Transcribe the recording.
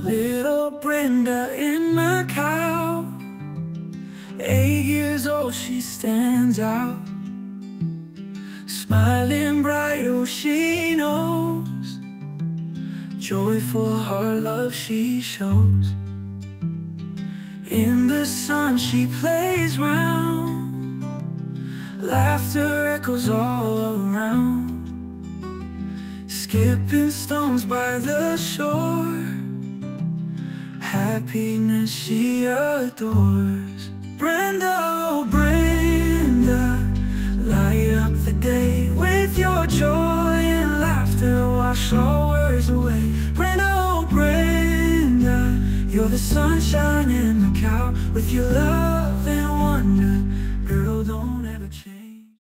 Little Brenda in Macao, 8 years old, she stands out, smiling bright, oh she knows, joyful her love she shows. In the sun she plays round, laughter echoes all around, skipping stones by the shore, happiness she adores. Brenda, oh Brenda, light up the day with your joy and laughter, wash all worries away. Brenda, oh Brenda, you're the sunshine in Macao with your love.